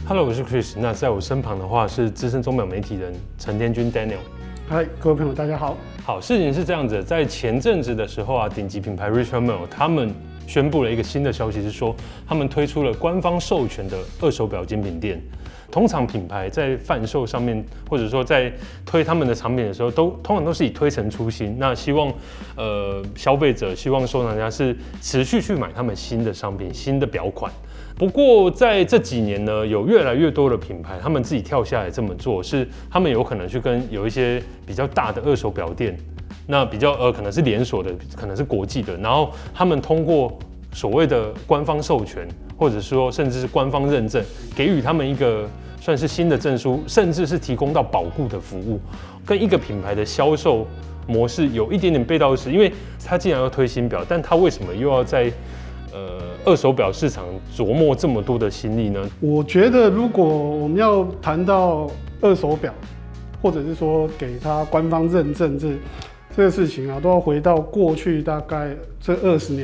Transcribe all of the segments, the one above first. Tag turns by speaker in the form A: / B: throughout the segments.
A: Hello， 我是 Chris。那在我身旁的话是资深钟表媒体人陈天君 Daniel。
B: 嗨，各位朋友，大家好。
A: 好，事情是这样子，在前阵子的时候啊，顶级品牌 Richard Mille 他们宣布了一个新的消息，是说他们推出了官方授权的二手表精品店。通常品牌在贩售上面，或者说在推他们的产品的时候，通常都是以推陈出新。那希望消费者、希望收藏家是持续去买他们新的商品、新的表款。不过在这几年呢，有越来越多的品牌，他们自己跳下来这么做，是他们有可能去跟有一些比较大的二手表店，那比较可能是连锁的，可能是国际的，然后他们通过所谓的官方授权，或者说甚至是官方认证，给予他们一个算是新的证书，甚至是提供到保固的服务，跟一个品牌的销售模式有一点点背道而驰，因为他既然要推新表，但他为什么又要在二手表市场琢磨这么多的心力呢？
B: 我觉得，如果我们要谈到二手表，或者是说给它官方认证这个事情啊，都要回到过去大概这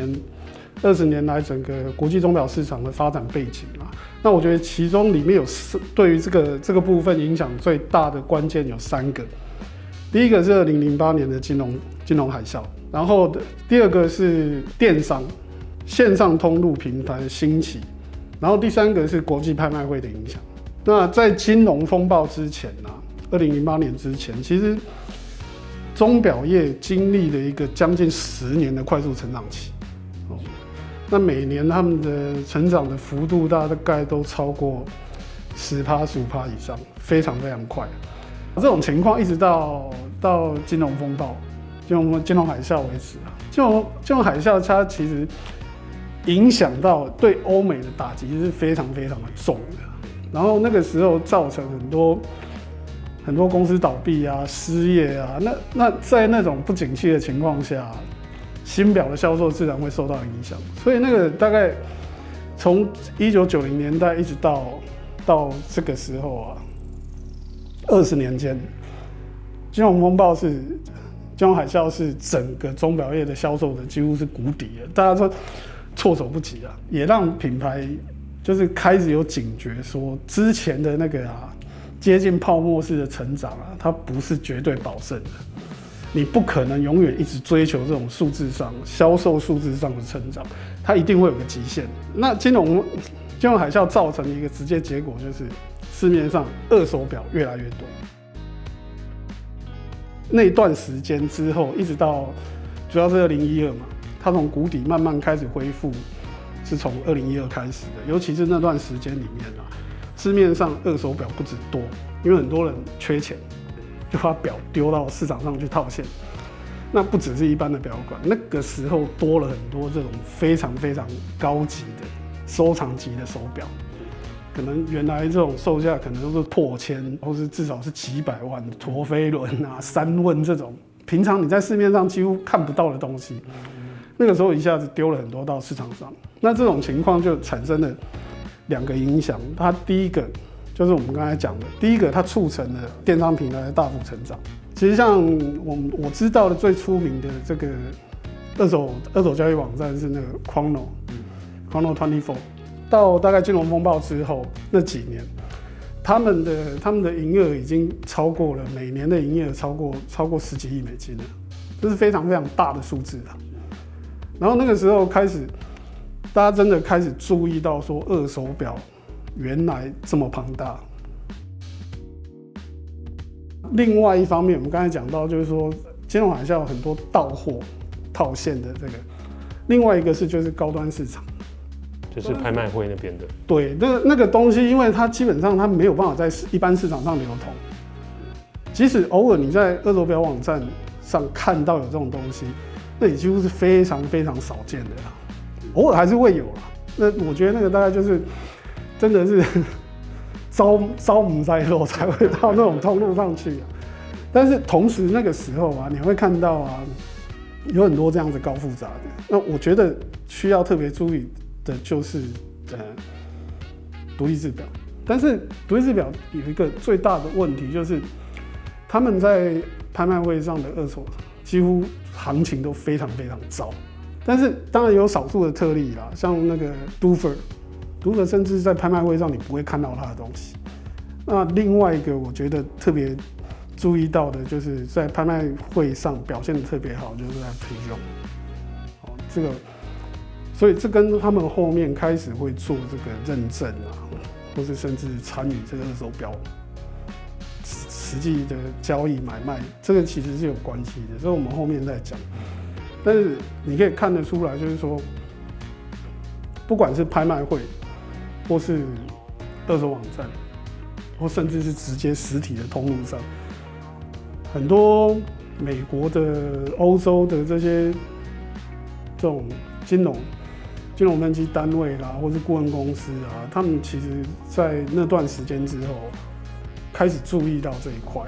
B: 20年来整个国际钟表市场的发展背景啊。那我觉得其中里面有对于这个部分影响最大的关键有3个。第一个是2008年的金融海啸，然后第二个是电商。线上通路平台的兴起，然后第3个是国际拍卖会的影响。那在金融风暴之前啊，2008年之前，其实钟表业经历了一个将近10年的快速成长期。那每年他们的成长的幅度大概都超过10%、15%以上，非常非常快。这种情况一直到金融风暴、金融海啸为止啊。金融海啸它其实影响到对欧美的打击是非常非常的重的，然后那个时候造成很多公司倒闭啊、失业啊，那在那种不景气的情况下，新表的销售自然会受到影响。所以那个大概从1990年代一直到这个时候啊，20年间，金融海啸是整个钟表业的销售的几乎是谷底了，大家说措手不及啊，也让品牌就是开始有警觉，说之前的那个接近泡沫式的成长啊，它不是绝对保证的，你不可能永远一直追求这种销售数字上的成长，它一定会有个极限。那金融海啸造成的一个直接结果就是市面上二手表越来越多。那段时间之后，一直到主要是2012嘛。它从谷底慢慢开始恢复，是从2012开始的。尤其是那段时间里面啊，市面上二手表不止多，因为很多人缺钱，就把表丢到市场上去套现。那不只是一般的表馆，那个时候多了很多这种非常非常高级的收藏级的手表，可能原来这种售价可能都是破千，或是至少是几百万的陀飞轮啊、三问这种，平常你在市面上几乎看不到的东西。那个时候一下子丢了很多到市场上，那这种情况就产生了2个影响。它第一个就是我们刚才讲的，第一个它促成了电商平台的大幅成长。其实像我知道的最出名的这个二手交易网站是那个 Chrono 24。到大概金融风暴之后那几年，他们的营业额已经超过了每年的营业额超过10几亿美金了，这是非常非常大的数字啊。然后那个时候开始，大家真的开始注意到说，二手表原来这么庞大。另外一方面，我们刚才讲到，就是说金融海啸有很多到货套现的这个，另外一个就是高端市场，
A: 就是拍卖会那边的。
B: 对，那个东西，因为它基本上它没有办法在一般市场上流通，即使偶尔你在二手表网站上看到有这种东西。那也几乎是非常非常少见的啦，偶尔还是会有啦。那我觉得那个大概就是真的是招母在肉才会到那种通路上去啊。但是同时那个时候啊，你会看到啊，有很多这样子高复杂的。那我觉得需要特别注意的就是独立制表。但是独立制表有一个最大的问题，就是他们在拍卖会上的二手几乎行情都非常非常糟。但是当然有少数的特例啦，像那个 Dover 如何甚至在拍卖会上你不会看到它的东西。那另外一个我觉得特别注意到的就是在拍卖会上表现的特别好，就是在 FPGA。这个，所以这跟他们后面开始会做这个认证啊，或是甚至参与这个二手表实际的交易买卖，这个其实是有关系的，所以我们后面再讲。但是你可以看得出来，就是说，不管是拍卖会，或是二手网站，或甚至是直接实体的通路上，很多美国的、欧洲的这些这种金融分析单位啦，或是顾问公司啊，他们其实在那段时间之后开始注意到这一块。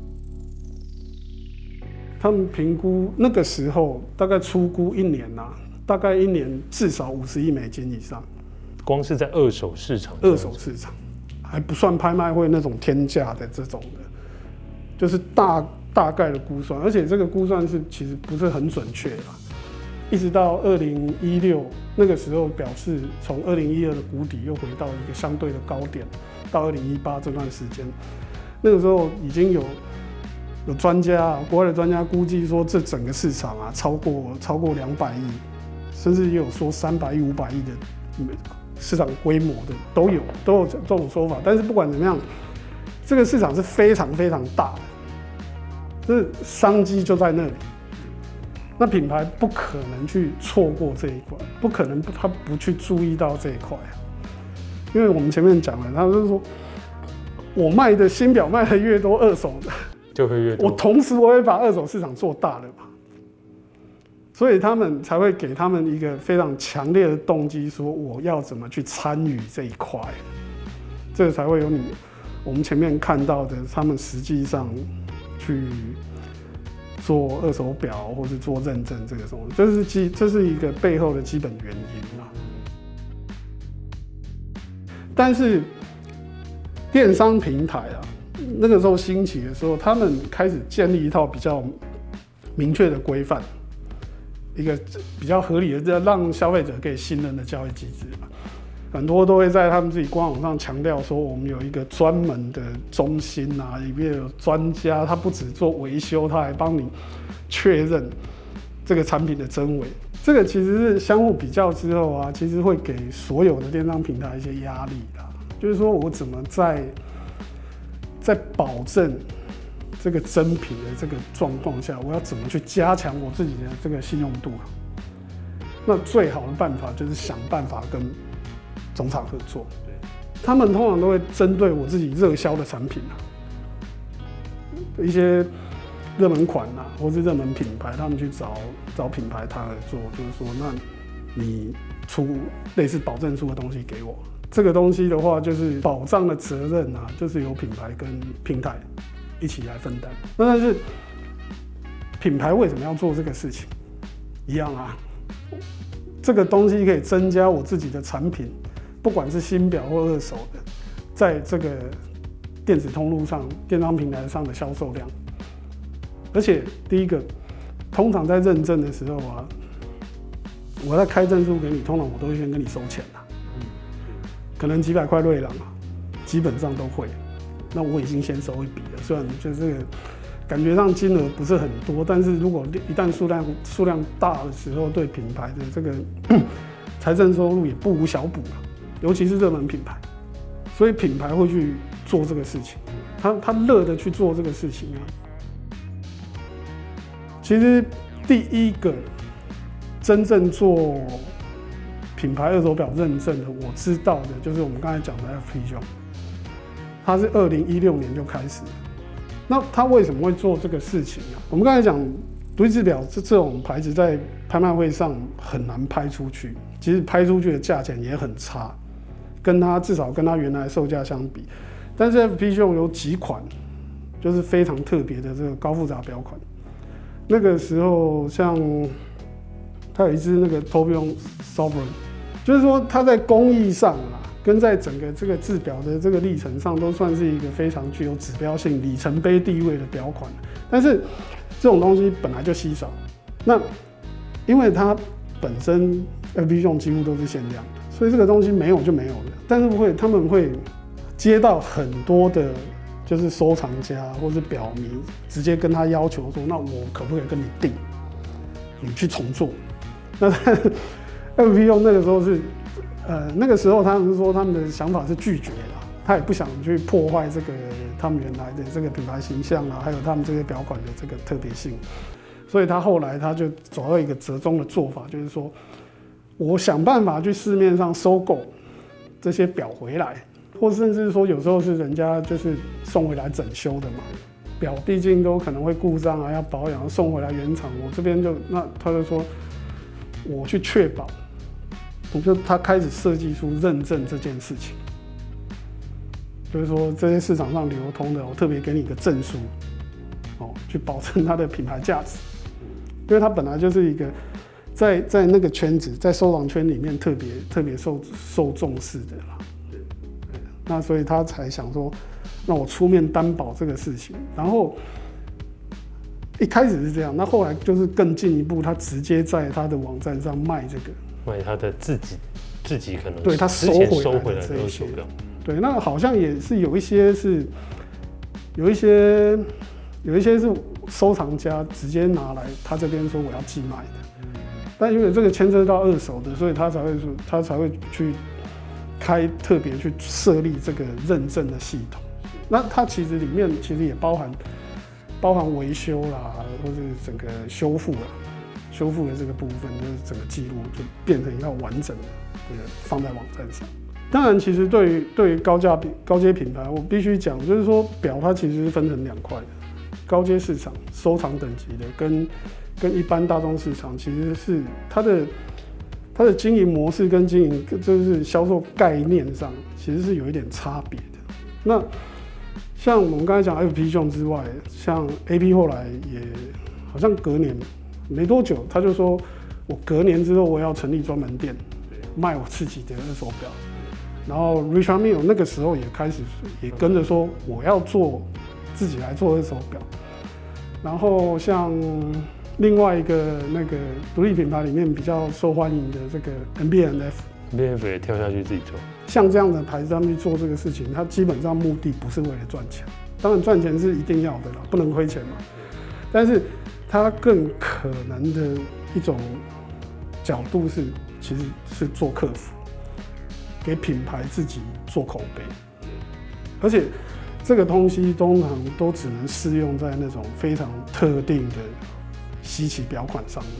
B: 他们评估那个时候大概初估一年啊，大概一年至少50亿美金以上。
A: 光是在二手市场，还不算拍卖会那种天价的这种的，就是大概的估算，而且这个估算是其实不是很准确啦。一直到2016那个时候，表示从2012的谷底又回到一个相对的高点，到2018这段时间，那个时候已经有专家啊，国外的专家估计说，这整个市场啊超过200亿，甚至也有说300亿、500亿的市场规模的都有这种说法。但是不管怎么样，这个市场是非常非常大的，就是商机就在那里。那品牌不可能去错过这一块，不可能他不去注意到这一块啊，因为我们前面讲了，他就是说我卖的新表卖的越多，二手的就会越多。
B: 同时我会把二手市场做大了嘛，所以他们才会给他们一个非常强烈的动机，说我要怎么去参与这一块，这个才会有我们前面看到的，他们实际上去做二手表或是做认证这个东西，这是一个背后的基本原因啊。但是电商平台啊，那个时候兴起的时候，他们开始建立一套比较明确的规范，一个比较合理的让消费者可以信任的交易机制嘛。很多都会在他们自己官网上强调说，我们有一个专门的中心啊，里面有专家，他不只做维修，他还帮你确认这个产品的真伪。这个其实是相互比较之后啊，其实会给所有的电商平台一些压力啦。就是说我怎么在保证这个真品的这个状况下，我要怎么去加强我自己的这个信用度啊？那最好的办法就是想办法跟总厂合作，他们通常都会针对我自己热销的产品啊，一些热门款啊，或是热门品牌，他们去找品牌他合作，就是说，那你出类似保证书的东西给我，这个东西的话，就是保障的责任啊，就是由品牌跟平台一起来分担。那但是品牌为什么要做这个事情？一样啊，这个东西可以增加我自己的产品。不管是新表或二手的，在这个电子通路上、电商平台上的销售量，而且第一个，通常在认证的时候啊，我在开证书给你，通常我都会先跟你收钱啦，可能几百块瑞郎啊，基本上都会。那我已经先收一笔了，虽然就是这个感觉上金额不是很多，但是如果一旦数量大的时候，对品牌的这个财政收入也不无小补啊。尤其是热门品牌，所以品牌会去做这个事情，他乐得去做这个事情啊。其实第一个真正做品牌二手表认证的，我知道的就是我们刚才讲的 FPGA， 它是2016年就开始了。那他为什么会做这个事情啊？我们刚才讲独立制表这种牌子在拍卖会上很难拍出去，其实拍出去的价钱也很差。至少跟它原来的售价相比，但是 FPGA 有几款就是非常特别的这个高复杂表款。那个时候，像它有一支那个 Tourbillon Sovereign， 就是说它在工艺上啊，跟在整个这个制表的这个历程上，都算是一个非常具有指标性、里程碑地位的表款。但是这种东西本来就稀少，那因为它本身 FPGA 几乎都是限量的。 所以这个东西没有就没有了。但是他们会接到很多的，就是收藏家或是表迷直接跟他要求说，那我可不可以跟你订，你去重做？那FP 用那个时候是，那个时候他们是说他们的想法是拒绝的，他也不想去破坏这个他们原来的这个品牌形象啊，还有他们这些表款的这个特别性。所以他后来他就走到一个折中的做法，就是说我想办法去市面上收购这些表回来，或甚至说有时候是人家就是送回来整修的嘛，表毕竟都可能会故障啊，要保养，送回来原厂，我这边那他就说我去确保，他开始设计出认证这件事情，就是说这些市场上流通的，我特别给你一个证书，去保证它的品牌价值。因为它本来就是一个在那个圈子，在收藏圈里面特别受重视的啦。那所以他才想说，那我出面担保这个事情。然后一开始是这样，那后来就是更进一步，他直接在他的网站上卖这个，卖
A: 他的自己可能
B: 对他收回来的
A: 二手表。
B: 对，那好像也是有一些是收藏家直接拿来他这边说我要寄卖的，但因为这个牵涉到二手的，所以他才会去特别去设立这个认证的系统。那它其实里面其实也包含维修啦，或是整个修复的这个部分，就是整个记录就变成一个完整的这个放在网站上。当然，其实对于高阶品牌，我必须讲，就是说表它其实是分成两块的。高阶市场收藏等级的跟一般大众市场其实是它的经营模式跟经营就是销售概念上其实是有一点差别的。那像我们刚才讲 FP Jones 之外，像 AP 后来也好像隔年没多久，他就说我隔年之后我要成立专门店卖我自己的二手表。然后 Richard Mille 那个时候也开始也跟着说我要自己来做二手表。然后像另外一个那个独立品牌里面比较受欢迎的这个 NBF
A: 也跳下去自己做。
B: 像这样的牌子他们去做这个事情，它基本上目的不是为了赚钱，当然赚钱是一定要的啦，不能亏钱嘛。但是它更可能的一种角度是，其实是做客服，给品牌自己做口碑，而且这个东西通常都只能适用在那种非常特定的稀奇表款上面。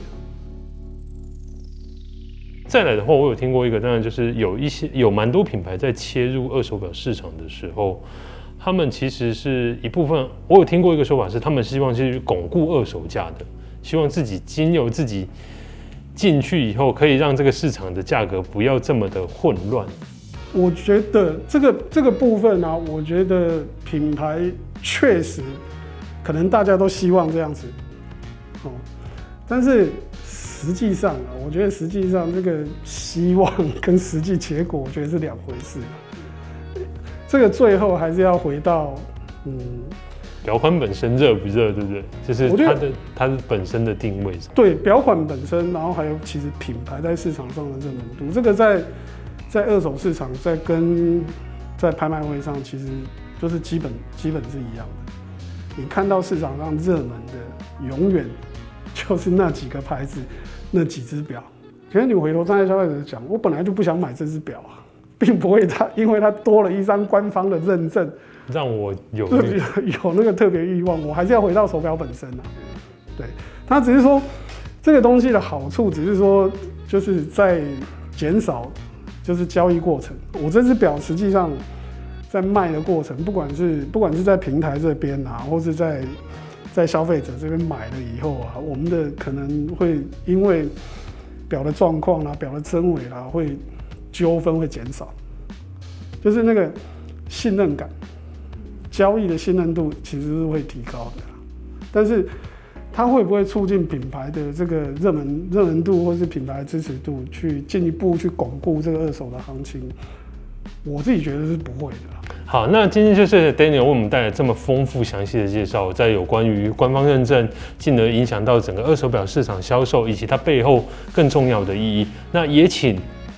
A: 再来的话，我有听过一个，当然就是有蛮多品牌在切入二手表市场的时候，他们其实是一部分。我有听过一个说法是，他们希望去巩固二手价的，希望经由自己进去以后，可以让这个市场的价格不要这么的混乱。
B: 我觉得这个部分啊，我觉得品牌确实可能大家都希望这样子，但是实际上啊，我觉得实际上这个希望跟实际结果，我觉得是两回事。这个最后还是要回到
A: 表款本身热不热，对不对？就是它的本身的定位上。
B: 对，表款本身，然后还有其实品牌在市场上的热门度，这个在二手市场，在拍卖会上，其实就是基本是一样的。你看到市场上热门的，永远就是那几个牌子，那几只表。可是你回头站在消费者讲，我本来就不想买这只表啊，并不会因为它多了一张官方的认证，
A: 让我有
B: 那个特别欲望，我还是要回到手表本身啊。对，它只是说这个东西的好处，只是说就是在减少就是交易过程。我这只表实际上在卖的过程，不管是在平台这边啊，或是在消费者这边买了以后啊，我们的可能会因为表的状况啦、表的真伪啦，会纠纷会减少，就是那个信任感、交易的信任度其实是会提高的。但是它会不会促进品牌的这个热门度，或是品牌支持度，去进一步去巩固这个二手的行情？我自己觉得是不会的。
A: 好，那今天就谢谢 Daniel 为我们带来这么丰富详细的介绍，在有关于官方认证，进而影响到整个二手表市场销售，以及它背后更重要的意义。那也请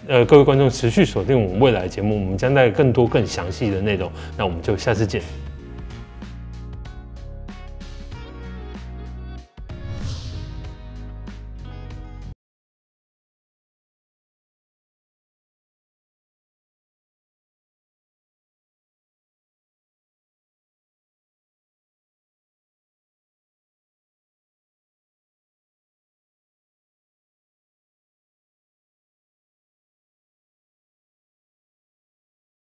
A: 各位观众持续锁定我们未来的节目，我们将带来更多更详细的内容。那我们就下次见。